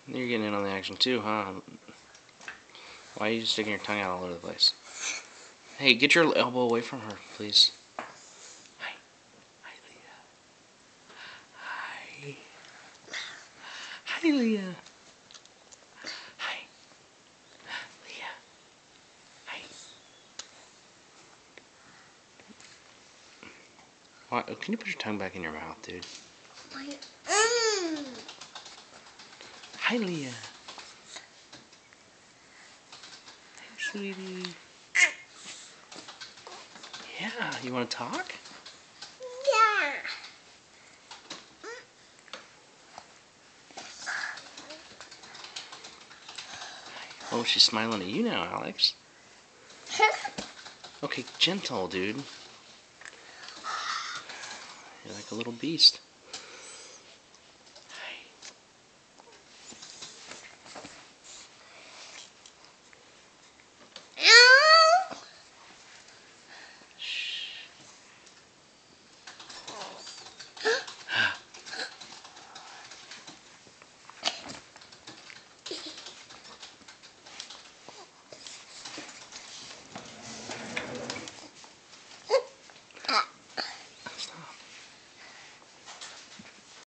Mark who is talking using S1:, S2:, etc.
S1: You're getting in on the action too, huh? Why are you sticking your tongue out all over the place? Hey, get your elbow away from her, please. Hi. Hi, Leah. Hi. Hi, Leah. Hi. Leah. Hi. Why, can you put your tongue back in your mouth, dude? Hi, Leah. Hey, sweetie. Yeah, you want to talk?
S2: Yeah.
S1: Oh, she's smiling at you now, Alex. Okay, gentle, dude. You're like a little beast.